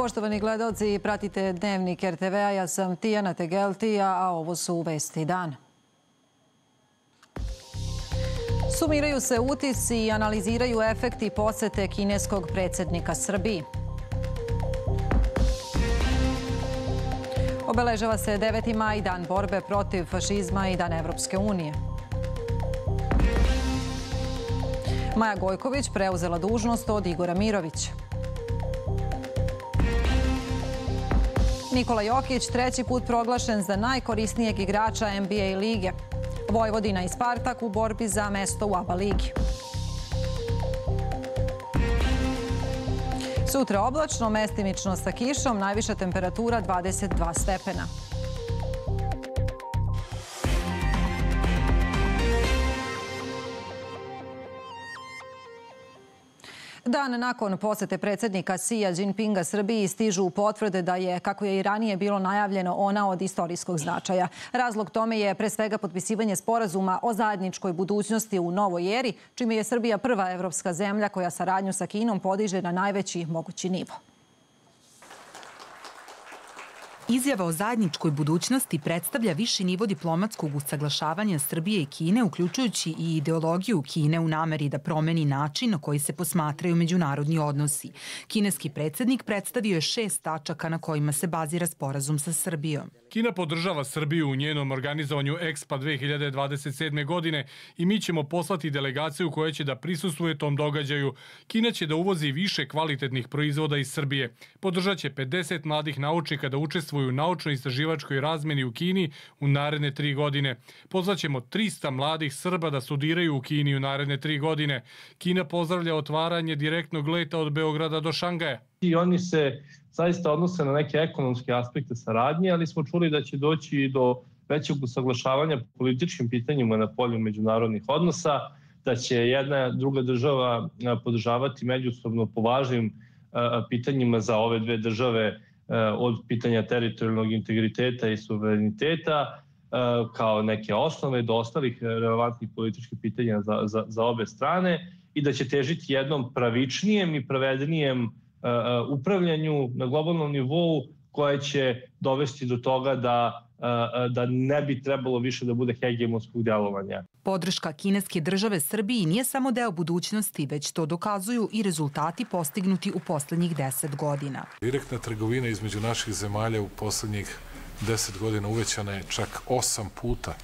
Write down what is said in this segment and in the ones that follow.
Poštovani gledaoci, pratite Dnevnik RTV-a. Ja sam Tijana Tegeltija, a ovo su vesti dana. Sumiraju se utisci i analiziraju efekti posete kineskog predsjednika Srbiji. Obeležava se 9. maj, dan borbe protiv fašizma i dan Evropske unije. Maja Gojković preuzela dužnost od Igora Mirovića. Nikola Jokić treći put proglašen za najkorisnijeg igrača NBA lige. Vojvodina i Spartak u borbi za mesto u ABA ligi. Sutra oblačno, mestimično sa kišom, najviša temperatura 22 stepena. Dan nakon posete predsjednika Xija Jinpinga Srbiji stižu potvrde da je, kako je i ranije bilo najavljeno, ona od istorijskog značaja. Razlog tome je pre svega potpisivanje sporazuma o zajedničkoj budućnosti u novoj eri, čime je Srbija prva evropska zemlja koja saradnju sa Kinom podiže na najveći mogući nivo. Izjava o zajedničkoj budućnosti predstavlja viši nivo diplomatskog usaglašavanja Srbije i Kine, uključujući i ideologiju Kine u nameri da promeni način na koji se posmatraju međunarodni odnosi. Kineski predsjednik predstavio je 6 tačaka na kojima se bazira sporazum sa Srbijom. Kina podržava Srbiju u njenom organizovanju EXPA 2027. godine i mi ćemo poslati delegaciju koja će da prisustvuje tom događaju. Kina će da uvozi više kvalitetnih proizvoda iz Srbije. Podržat će 50 mladih naučnika da učestvuju u naučno-istraživačkoj razmeni u Kini u naredne 3 godine. Pozvaćemo 300 mladih Srba da studiraju u Kini u naredne 3 godine. Kina pozdravlja otvaranje direktnog leta od Beograda do Šangaja. I oni se zaista odnose na neke ekonomske aspekte saradnje, ali smo čuli da će doći i do većeg usaglašavanja političkim pitanjima na polju međunarodnih odnosa, da će jedna druga država podržavati međusobno po važnim pitanjima za ove dve države, od pitanja teritorijalnog integriteta i suvereniteta kao neke osnove do ostalih relevantnih političkih pitanja za obe strane i da će težiti jednom pravičnijem i pravednijem upravljanju na globalnom nivou koje će dovesti do toga da ne bi trebalo više da bude hegemonskog djelovanja. Podrška kineske države Srbiji nije samo deo budućnosti, već to dokazuju i rezultati postignuti u poslednjih 10 godina. Direktna trgovina između naših zemalja u poslednjih 10 godina uvećana je čak 8 puta.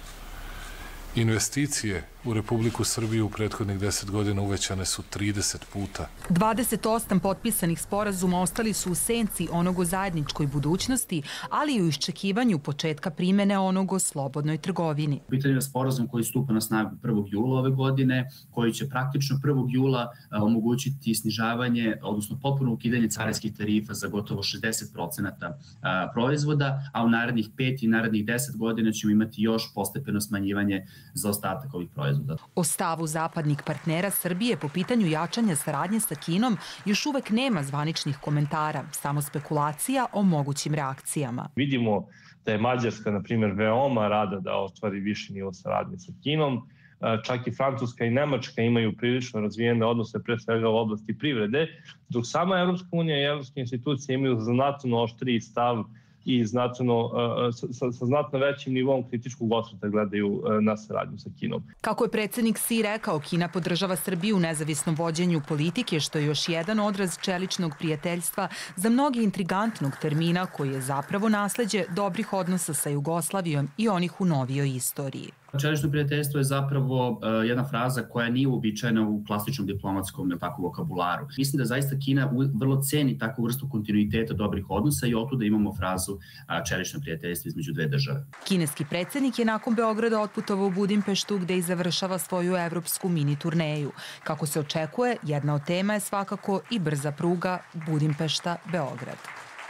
Investicije u Republiku Srbiju u prethodnih 10 godina uvećane su 30 puta. 28 potpisanih sporazuma ostali su u senci onog o zajedničkoj budućnosti, ali i u iščekivanju početka primene onog o slobodnoj trgovini. U pitanju je sporazum koji stupa na snagu 1. jula ove godine, koji će praktično 1. jula omogućiti snižavanje, odnosno potpuno ukidanje carinskih tarifa za gotovo 60% proizvoda, a u narednih 5 i narednih 10 godina ćemo imati još postepeno smanjivanje za ostatak ovih proizvoda. O stavu zapadnih partnera Srbije po pitanju jačanja saradnje sa Kinom još uvek nema zvaničnih komentara, samo spekulacija o mogućim reakcijama. Vidimo da je Mađarska, na primjer, veoma rada da ostvari viši nivo saradnje sa Kinom. Čak i Francuska i Nemačka imaju prilično razvijene odnose, pre svega u oblasti privrede, dok sama Evropska unija i evropske institucije imaju znatno oštriji stav i sa znatno većim nivom kritičkog osvrta gledaju na saradnju sa Kinom. Kako je predsjednik Xi rekao, Kina podržava Srbiju u nezavisnom vođenju politike, što je još jedan odraz čeličnog prijateljstva za mnogi intrigantnog termina koji je zapravo nasleđe dobrih odnosa sa Jugoslavijom i onih u novijoj istoriji. Čelično prijateljstvo je zapravo jedna fraza koja nije uobičajena u klasičnom diplomatskom vokabularu. Mislim da zaista Kina vrlo ceni takvu vrstu kontinuiteta dobrih odnosa i otuda imamo frazu čelično prijateljstvo između dve države. Kineski predsjednik je nakon Beograda otputovao u Budimpeštu gde i završava svoju evropsku mini turneju. Kako se očekuje, jedna od tema je svakako i brza pruga Budimpešta-Beograd.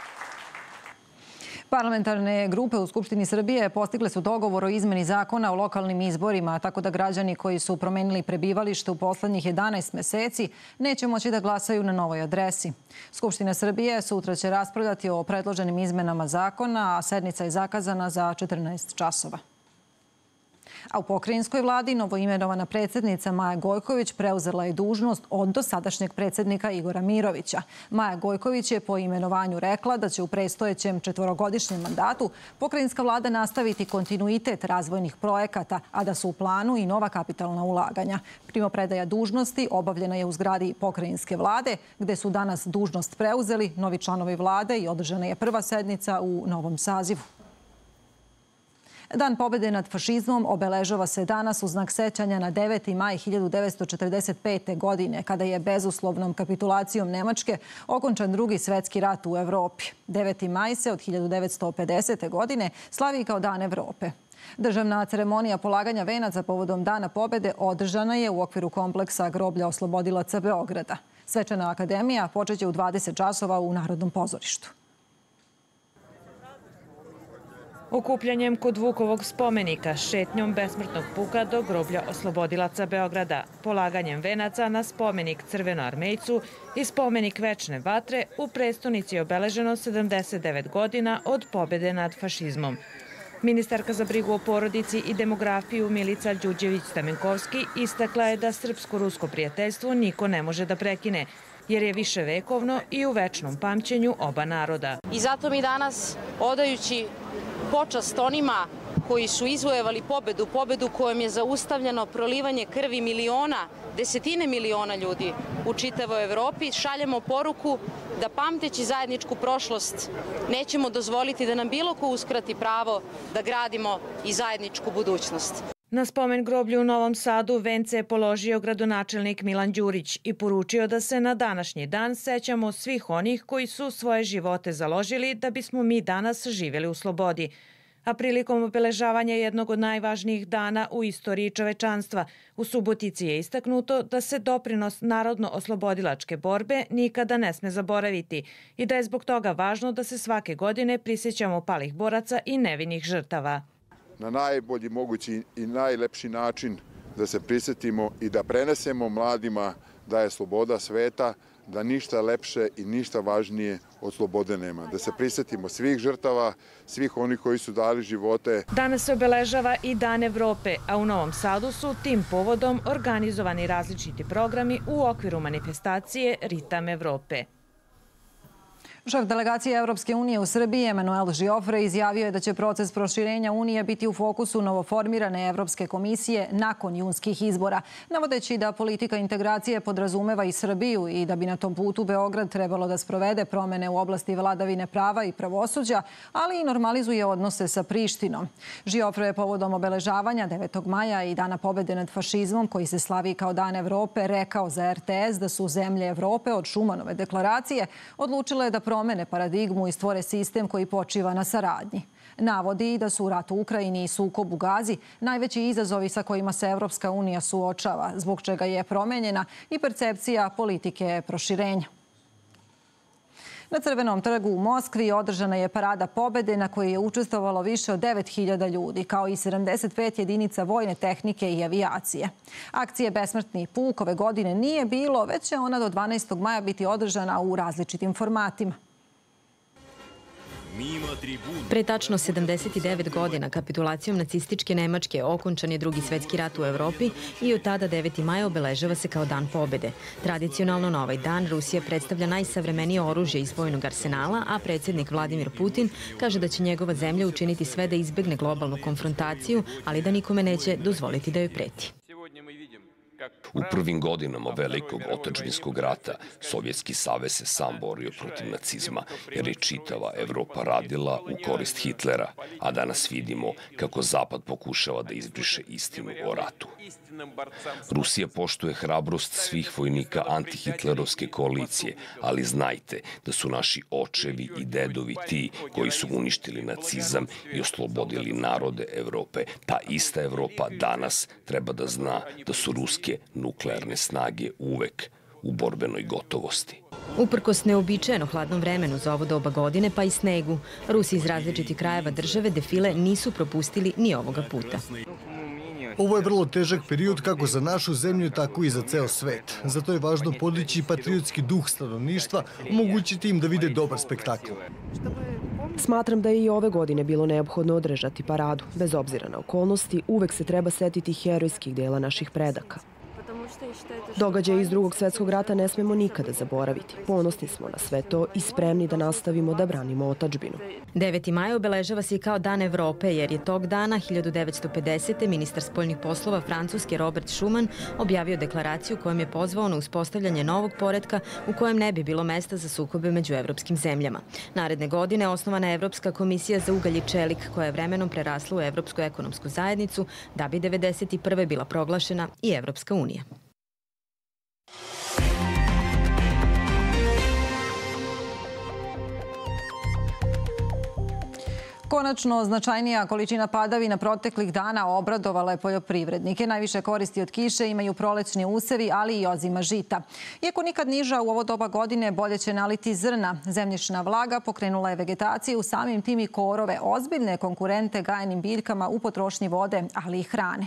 Parlamentarne grupe u Skupštini Srbije postigle su dogovor o izmeni zakona o lokalnim izborima, tako da građani koji su promenili prebivalište u poslednjih 11 meseci neće moći da glasaju na novoj adresi. Skupština Srbije sutra će raspravljati o predloženim izmenama zakona, a sednica je zakazana za 14 časova. A u pokrajinskoj vladi novoimenovana predsjednica Maja Gojković preuzela je dužnost od dosadašnjeg predsjednika Igora Mirovića. Maja Gojković je po imenovanju rekla da će u predstojećem 4-godišnjem mandatu pokrajinska vlada nastaviti kontinuitet razvojnih projekata, a da su u planu i nova kapitalna ulaganja. Primopredaja dužnosti obavljena je u zgradi pokrajinske vlade, gde su danas dužnost preuzeli novi članovi vlade i održana je prva sednica u novom sazivu. Dan pobjede nad fašizmom obeležava se danas u znak sećanja na 9. maj 1945. godine, kada je bezuslovnom kapitulacijom Nemačke okončan Drugi svetski rat u Evropi. 9. maj se od 1950. godine slavi kao Dan Evrope. Državna ceremonija polaganja venaca povodom Dana pobjede održana je u okviru kompleksa groblja oslobodilaca Beograda. Svečana akademija počeće u 20 časova u Narodnom pozorištu. Okupljanjem kod Vukovog spomenika, šetnjom besmrtnog puka do groblja oslobodilaca Beograda, polaganjem venaca na spomenik Crvenoarmejcu i spomenik Večne vatre, u prestonici je obeleženo 79 godina od pobjede nad fašizmom. Ministarka za brigu o porodici i demografiju Milica Đurđević-Stamenkovski istakla je da srpsko-rusko prijateljstvo niko ne može da prekine, jer je viševekovno i u večnom pamćenju oba naroda. I zato mi danas, odajući počast onima koji su izvojevali pobedu kojom je zaustavljeno prolivanje krvi miliona, desetine miliona ljudi u čitavoj Evropi, šaljemo poruku da pamteći zajedničku prošlost nećemo dozvoliti da nam bilo ko uskrati pravo da gradimo i zajedničku budućnost. Na spomen groblju u Novom Sadu vence je položio gradonačelnik Milan Đurić i poručio da se na današnji dan sećamo svih onih koji su svoje živote založili da bismo mi danas živjeli u slobodi. A prilikom obeležavanja jednog od najvažnijih dana u istoriji čovečanstva, u Subotici je istaknuto da se doprinos narodno-oslobodilačke borbe nikada ne sme zaboraviti i da je zbog toga važno da se svake godine prisjećamo palih boraca i nevinih žrtava. Na najbolji mogući i najlepši način da se prisjetimo i da prenesemo mladima da je sloboda sveta, da ništa lepše i ništa važnije od slobode nema. Da se prisjetimo svih žrtava, svih onih koji su dali živote. Danas se obeležava i Dan Evrope, a u Novom Sadu su tim povodom organizovani različiti programi u okviru manifestacije Ritam Evrope. Šef delegacije Evropske unije u Srbiji, Emanuel Žiofre, izjavio je da će proces proširenja Unije biti u fokusu novoformirane Evropske komisije nakon junskih izbora, navodeći da politika integracije podrazumeva i Srbiju i da bi na tom putu Beograd trebalo da sprovede promene u oblasti vladavine prava i pravosuđa, ali i normalizuje odnose sa Prištinom. Žiofre je povodom obeležavanja 9. maja i Dana pobjede nad fašizmom, koji se slavi kao Dan Evrope, rekao za RTS da su zemlje Evrope od Šumanove deklaracije odlučile da promene paradigmu i stvore sistem koji počiva na saradnji. Navodi da su rat u Ukrajini i sukob u Gazi najveći izazovi sa kojima se Evropska unija suočava, zbog čega je promenjena i percepcija politike proširenja. Na Crvenom trgu u Moskvi održana je parada pobjede na kojoj je učestvovalo više od 9.000 ljudi, kao i 75 jedinica vojne tehnike i avijacije. Akcije Besmrtni puk ove godine nije bilo, već će ona do 12. maja biti održana u različitim formatima. Pre tačno 79 godina kapitulacijom nacističke Nemačke okončan je Drugi svetski rat u Evropi i od tada 9. maj obeležava se kao Dan pobjede. Tradicionalno na ovaj dan Rusija predstavlja najsavremenije oružje iz vojnog arsenala, a predsjednik Vladimir Putin kaže da će njegova zemlja učiniti sve da izbegne globalnu konfrontaciju, ali da nikome neće dozvoliti da joj preti. U prvim godinama Velikog otadžbinskog rata Sovjetski savez se sam borio protiv nacizma, jer je čitava Evropa radila u korist Hitlera, a danas vidimo kako Zapad pokušava da izbriše istinu o ratu. Rusija poštuje hrabrost svih vojnika antihitlerovske koalicije, ali znajte da su naši očevi i dedovi ti koji su uništili nacizam i oslobodili narode Evrope. Ta ista Evropa danas treba da zna da su ruske nuklearne snage uvek u borbenoj gotovosti. Uprkos neobičajeno hladnom vremenu za ovo doba godine, pa i snegu, Rusi iz različitih krajeva države defile nisu propustili ni ovoga puta. Ovo je vrlo težak period kako za našu zemlju, tako i za ceo svet. Zato je važno podići patriotski duh stanovništva, omogućiti im da vide dobar spektakl. Smatram da je i ove godine bilo neophodno održati paradu. Bez obzira na okolnosti, uvek se treba setiti herojskih dela naših predaka. Događaje iz Drugog svjetskog rata ne smemo nikada zaboraviti. Ponosni smo na sve to i spremni da nastavimo da branimo otadžbinu. 9. maj obeležava se i kao Dan Evrope, jer je tog dana 1950. ministar spoljnih poslova Francuske Robert Schuman objavio deklaraciju kojom je pozvao na uspostavljanje novog poretka u kojem ne bi bilo mesta za sukobe među evropskim zemljama. Naredne godine osnovana je Evropska komisija za ugalj i čelik, koja je vremenom prerasla u Evropsku ekonomsku zajednicu, da bi 1991. bila proglašena i Evropska unija. Konačno, značajnija količina padavina proteklih dana obradovala je poljoprivrednike. Najviše koristi od kiše imaju prolećni usevi, ali i ozima žita. Iako nikad niža u ovo doba godine, bolje će naliti zrna. Zemljišna vlaga pokrenula je vegetaciju, samim tim i korove, ozbiljne konkurente gajenim biljkama u potrošnji vode, ali i hrane.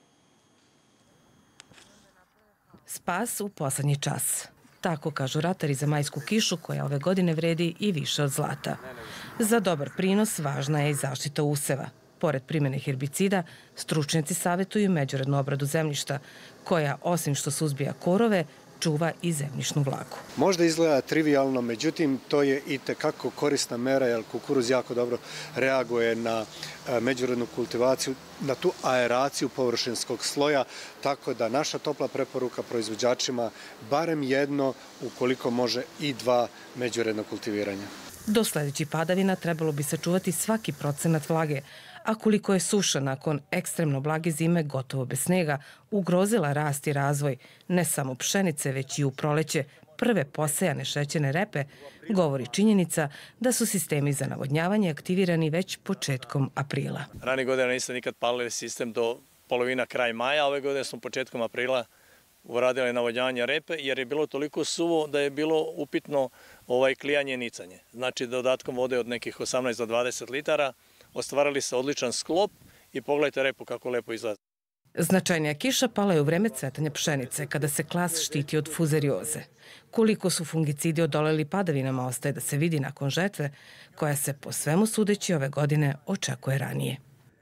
Spas u poslednji čas. Tako kažu ratari za majsku kišu, koja ove godine vredi i više od zlata. Za dobar prinos važna je i zaštita useva. Pored primjene herbicida, stručnjaci savjetuju međurednu obradu zemljišta, koja, osim što suzbija korove, čuva i zemljišnu vlagu. Možda izgleda trivijalno, međutim, to je i tekako korisna mera, jer kukuruz jako dobro reaguje na međurodnu kultivaciju, na tu aeraciju površinskog sloja, tako da naša topla preporuka proizvođačima barem jedno, ukoliko može i 2 međuredna kultiviranja. Do sledećih padavina trebalo bi sačuvati svaki procenat vlage, a koliko je suša nakon ekstremno blage zime gotovo bez snega ugrozila rast i razvoj ne samo pšenice, već i u proleće prve posejane šećerne repe, govori činjenica da su sistemi za navodnjavanje aktivirani već početkom aprila. Rani godine nisam nikad palili sistem do polovina kraj maja, ove godine smo početkom aprila uradili navodnjavanje repe jer je bilo toliko suvo da je bilo upitno klijanje i nicanje. Znači dodatkom vode od nekih 18 do 20 litara ostvarali se odličan sklop i pogledajte repu kako lepo izgleda. Značajnija kiša pala je u vreme cvetanja pšenice, kada se klas štiti od fuzarioze. Koliko su fungicidi odoleli padavinama ostaje da se vidi nakon žetve, koja se po svemu sudeći ove godine očekuje ranije.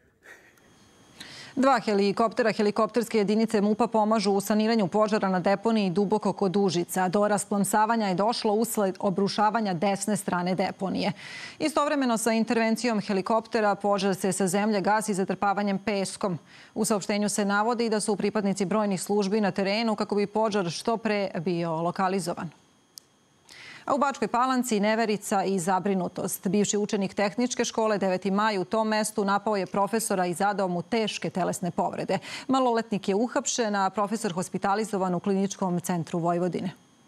2 helikoptera helikopterske jedinice MUP-a pomažu u saniranju požara na deponiji duboko kod Užica. Do rasplamsavanja je došlo usled obrušavanja desne strane deponije. Istovremeno sa intervencijom helikoptera požar se sa zemlje gasi zatrpavanjem peskom. U saopštenju se navodi da su pripadnici brojnih službi na terenu kako bi požar što pre bio lokalizovan. A u Bačkoj Palanci neverica i zabrinutost. Bivši učenik tehničke škole 9. maj u tom mestu napao je profesora i zadao mu teške telesne povrede. Maloletnik je uhapšen, a profesor hospitalizovan u Kliničkom centru Vojvodine.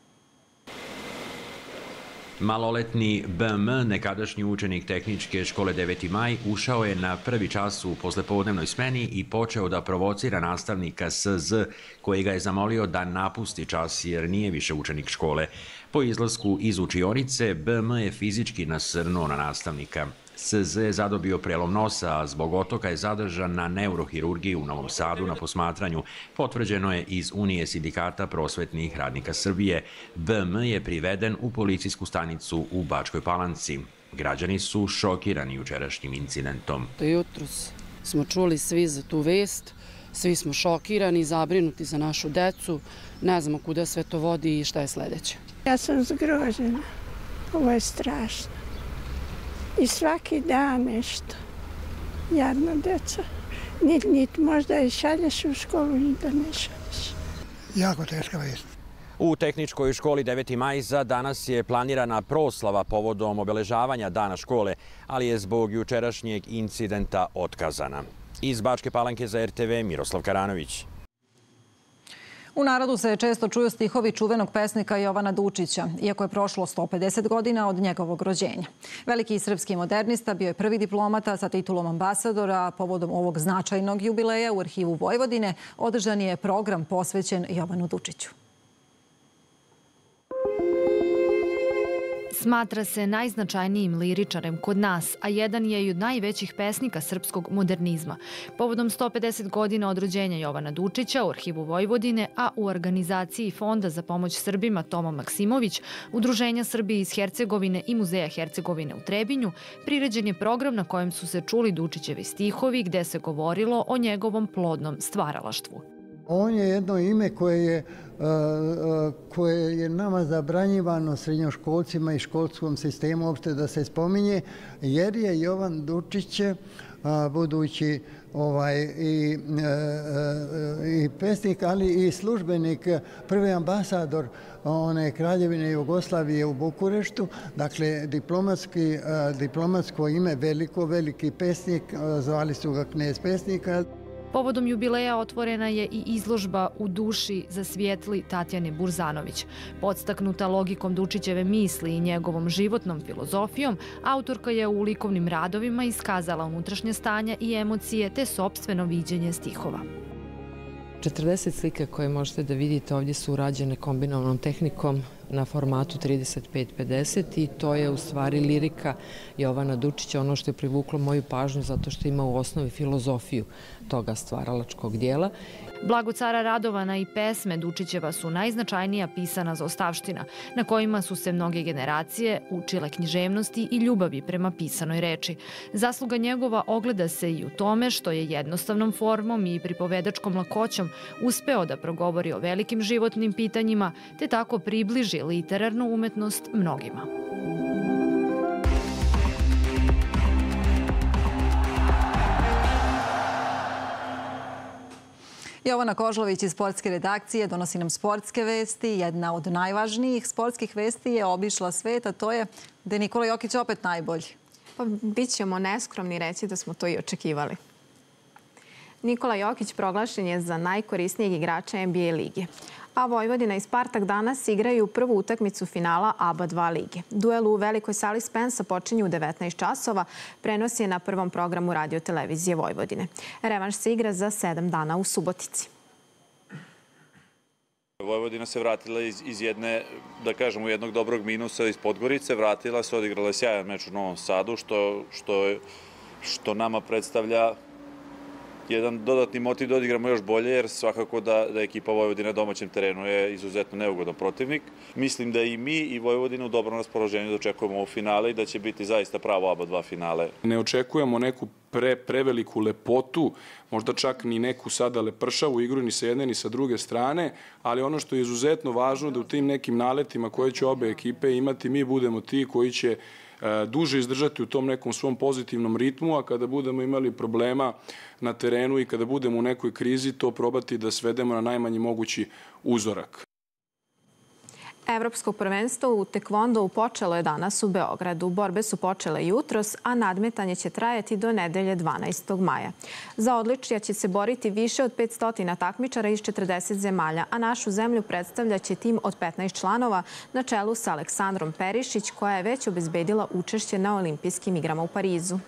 Maloletni BM, nekadašnji učenik tehničke škole 9. maj, ušao je na prvi čas u poslepodnevnoj smeni i počeo da provocira nastavnika SZ, koji ga je zamolio da napusti čas jer nije više učenik škole. Po izlasku iz učionice, BM je fizički nasrnuo na nastavnika. SZ je zadobio prelom nosa, a zbog otoka je zadržan na neurohirurgiji u Novom Sadu na posmatranju. Potvrđeno je iz Unije sindikata prosvetnih radnika Srbije. BM je priveden u policijsku stanicu u Bačkoj Palanci. Građani su šokirani jučerašnjim incidentom. Jutros smo čuli svi za tu vest, svi smo šokirani, zabrinuti za našu decu. Ne znamo kuda sve to vodi i šta je sledeće. Ja sam zgrožena. Ovo je strašno. I svaki dan nešto. Jadna deca. Niti možda i šalješ u školu, ni da ne šalješ. Jako teška vest. U tehničkoj školi 9. maj za danas je planirana proslava povodom obeležavanja dana škole, ali je zbog jučerašnjeg incidenta otkazana. Iz Bačke Palanke za RTV Miroslav Karanović. U narodu se često čuju stihovi čuvenog pesnika Jovana Dučića, iako je prošlo 150 godina od njegovog rođenja. Veliki srpski modernista bio je prvi diplomata sa titulom ambasadora. Povodom ovog značajnog jubileja u Arhivu Vojvodine održan je program posvećen Jovanu Dučiću. Smatra se najznačajnijim liričarem kod nas, a jedan je i od najvećih pesnika srpskog modernizma. Povodom 150 godina od rođenja Jovana Dučića u Arhivu Vojvodine, a u organizaciji Fonda za pomoć Srbima Toma Maksimović, Udruženja Srbije iz Hercegovine i Muzeja Hercegovine u Trebinju, priređen je program na kojem su se čuli Dučićevi stihovi gde se govorilo o njegovom plodnom stvaralaštvu. On je jedno ime koje je nama zabranjivano srednjoškolcima i školskom sistemu uopšte da se spominje, jer je Jovan Dučić, budući i pesnik, ali i službenik, prvi ambasador Kraljevine Jugoslavije u Bukureštu, dakle diplomatsko ime, veliki pesnik, zvali su ga knez pesnika. Povodom jubileja otvorena je i izložba U duši zasvijetli Tatjane Burzanović. Podstaknuta logikom Dučićeve misli i njegovom životnom filozofijom, autorka je u likovnim radovima iskazala unutrašnje stanja i emocije te sopstveno viđenje stihova. 40 slika koje možete da vidite ovdje su urađene kombinovanom tehnikom na formatu 35-50 i to je u stvari lirika Jovana Dučića, ono što je privuklo moju pažnju zato što ima u osnovi filozofiju toga stvaralačkog dijela. Blago cara Radovana i pesme Dučićeva su najznačajnija pisana zaostavština, na kojima su se mnoge generacije učile književnosti i ljubavi prema pisanoj reči. Zasluga njegova ogleda se i u tome što je jednostavnom formom i pripovedačkom lakoćom uspeo da progovori o velikim životnim pitanjima, te tako približi literarnu umetnost mnogima. Jovana Kožlović iz sportske redakcije donosi nam sportske vesti. Jedna od najvažnijih sportskih vesti je obišla svet, a to je da je Nikola Jokić opet najbolji. Pa bićemo neskromni reći da smo to i očekivali. Nikola Jokić proglašen je za najkorisnijeg igrača NBA lige. A Vojvodina i Spartak danas igraju prvu utakmicu finala ABA 2 lige. Duel u velikoj sali Spensa počinje u 19 časova. Prenos je na prvom programu radio-televizije Vojvodine. Revanš se igra za 7 dana u Subotici. Vojvodina se vratila iz jedne, da kažemo, jednog dobrog minusa iz Podgorice. Vratila se, odigrala sjajan meč u Novom Sadu, što nama predstavlja jedan dodatni motiv da odigramo još bolje, jer svakako da ekipa Vojvodine na domaćem terenu je izuzetno neugodan protivnik. Mislim da i mi i Vojvodina u dobrom raspoloženju dočekujemo ovo finale i da će biti zaista pravo ABA 2 finale. Ne očekujemo neku preveliku lepotu, možda čak ni neku sada lepršavu igru ni sa jedne ni sa druge strane, ali ono što je izuzetno važno da u tim nekim naletima koje će obe ekipe imati, mi budemo ti koji će duže izdržati u tom nekom svom pozitivnom ritmu, a kada budemo imali problema na terenu i kada budemo u nekoj krizi, to probati da svedemo na najmanji mogući uzorak. Evropsko prvenstvo u tekvondou počelo je danas u Beogradu. Borbe su počele jutros, a nadmetanje će trajati do nedelje 12. maja. Za odličja će se boriti više od 500 takmičara iz 40 zemalja, a našu zemlju predstavljaće tim od 15 članova na čelu sa Aleksandrom Perišić, koja je već obezbedila učešće na olimpijskim igrama u Parizu.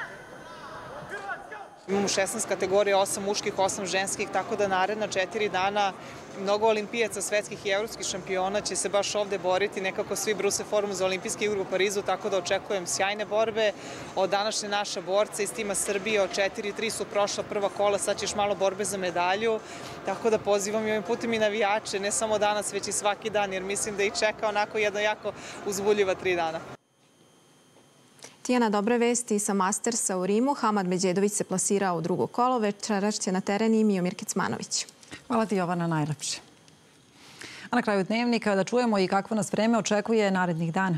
Imamo 16 kategorija, 8 muških, 8 ženskih, tako da naredna 4 dana mnogo olimpijaca, svetskih i evropskih šampiona će se baš ovde boriti. Nekako svi bruse formu za olimpijske igre u Parizu, tako da očekujem sjajne borbe. Od današnje naša borca iz tima Srbije od 4-3 su prošla prva kola, sad će još malo borbe za medalju. Tako da pozivam i ovim putem i navijače, ne samo danas, već i svaki dan, jer mislim da ih čeka onako jedna jako uzbudljiva 3 dana. Tijana, dobre vesti sa Mastersa u Rimu. Hamad Međedović se plasirao u drugo kolo. Večeras će na teren i Mijomir Kecmanović. Hvala ti, Jovana, najlepše. A na kraju dnevnika da čujemo i kakvo nas vreme očekuje narednih dana.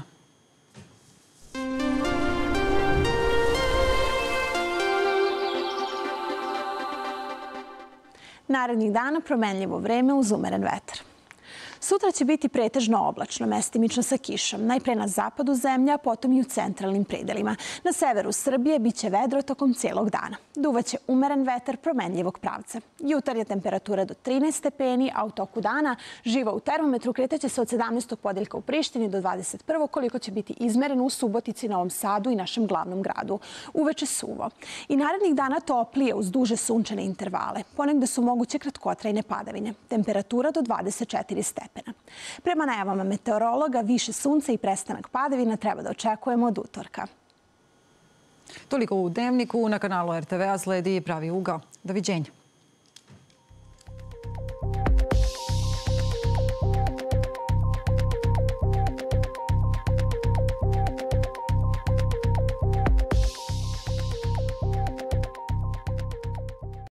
Narednih dana promenljivo vreme uz umeren vetar. Sutra će biti pretežno oblačno, mestimično sa kišom. Najpre na zapadu zemlje, a potom i u centralnim predelima. Na severu Srbije biće vedro tokom cijelog dana. Duvaće umeren vetar promenljivog pravca. Jutarnja temperatura do 13 stepeni, a u toku dana živa u termometru kretaće se od 17. podeljka u Prištini do 21. koliko će biti izmereno u Subotici, Novom Sadu i našem glavnom gradu. Uveče suvo. I narednih dana toplije uz duže sunčane intervale. Ponegde su moguće kratkotrajne padavine. Temperatura do 24 stepena. stepena. Prema najavama meteorologa, više sunca i prestanak padavina treba da očekujemo od utorka. Toliko u Dnevniku. Na kanalu RTV-a sledi Pravi ugao. Doviđenja.